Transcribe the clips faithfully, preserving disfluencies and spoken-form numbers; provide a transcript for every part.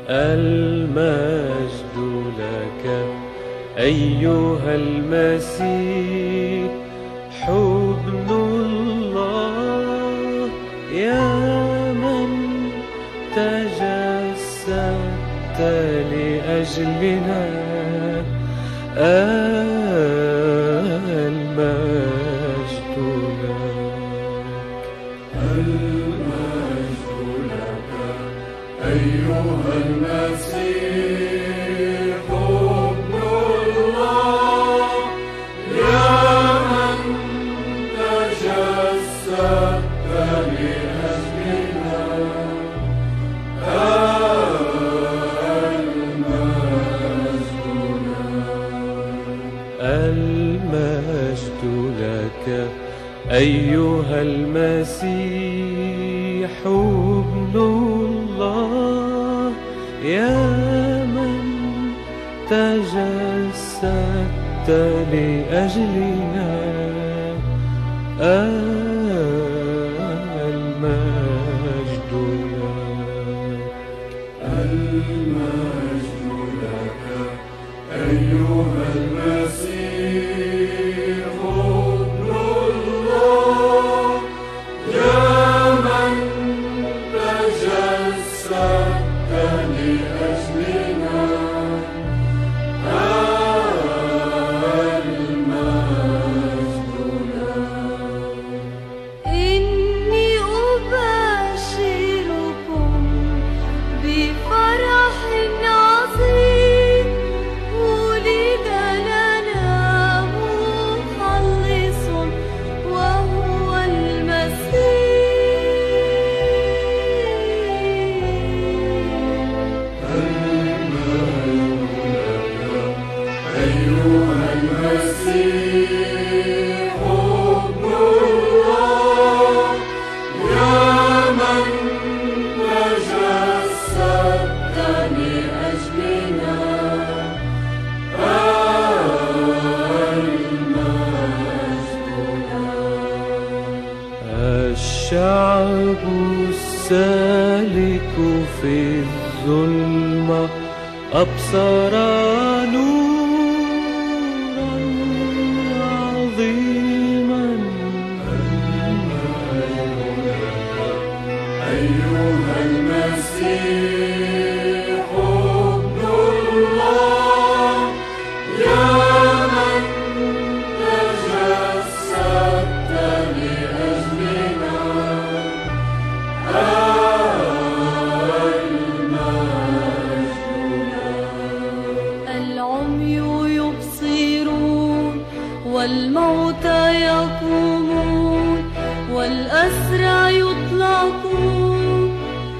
المجد لك أيها المسيح ابن الله، يا من تجسدت لأجلنا. المجد لك المجد لك أيها المسيح ابن الله، يا من تجسدت لأجلنا. المجد لك أيها المسيح ابن الله، يا من تجسدت لأجلنا. المجد لك المجد لك أيها المسيح ابن الله، يا من تجسدت لأجلنا. المجد لك. إني أبشركم بفرح عظيم، ولد لنا مخلص وهو المسيح. أيها المسيح ابن الله، يا من تجسدت لأجلنا. المجد لك. الشعب السالك في الظلمة أبصر نورا عظيما. أيها المسيح ابن الله، يا من تجسدت لأجلنا. العمي يبصرون، والموتى يقومون، والأسرى يطلقون،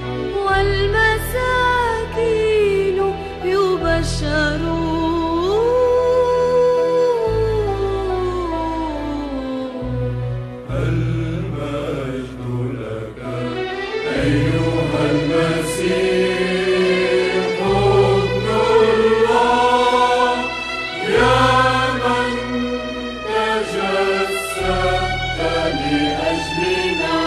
والمساكين يبشرون. المجد لك أيها المسيح ابن الله، يا من تجسدت لأجلنا.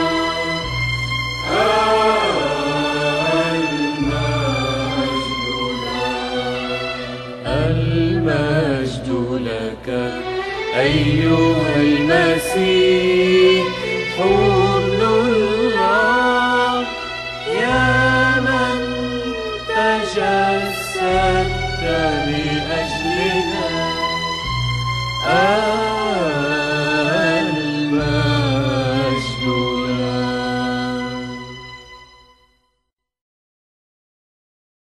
المجد لك أيها المسيح